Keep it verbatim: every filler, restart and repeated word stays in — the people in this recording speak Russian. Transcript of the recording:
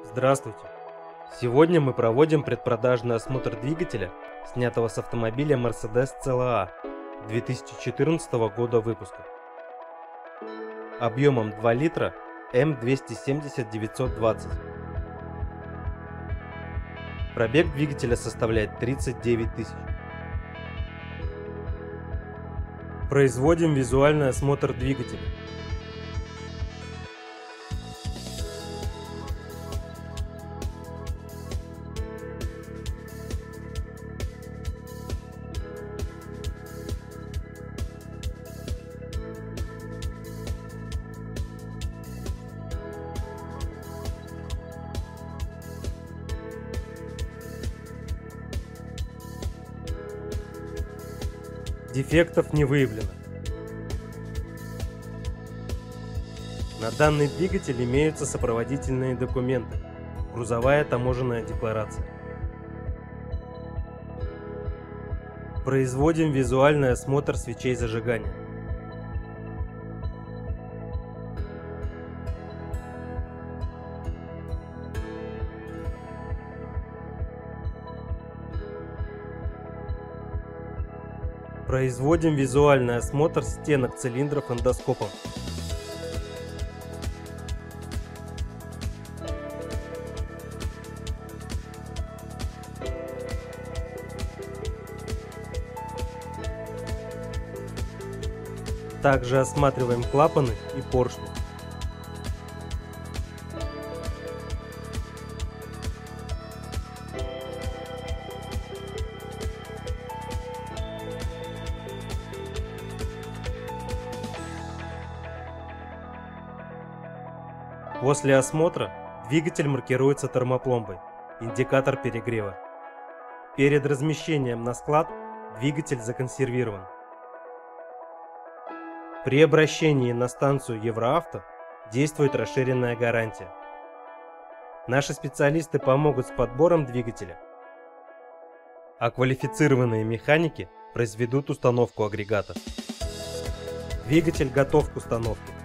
Здравствуйте! Сегодня мы проводим предпродажный осмотр двигателя, снятого с автомобиля Mercedes си эл а две тысячи четырнадцатого года выпуска. Объемом два литра эм двести семьдесят девятьсот двадцать. Пробег двигателя составляет тридцать девять тысяч. Производим визуальный осмотр двигателя. Дефектов не выявлено. На данный двигатель имеются сопроводительные документы. Грузовая таможенная декларация. Производим визуальный осмотр свечей зажигания. Производим визуальный осмотр стенок цилиндров эндоскопом. Также осматриваем клапаны и поршни. После осмотра двигатель маркируется термопломбой, индикатор перегрева. Перед размещением на склад двигатель законсервирован. При обращении на станцию Евроавто действует расширенная гарантия. Наши специалисты помогут с подбором двигателя, а квалифицированные механики произведут установку агрегата. Двигатель готов к установке.